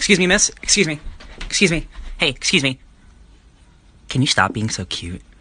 Excuse me, miss. Excuse me. Excuse me. Hey, excuse me. Can you stop being so cute?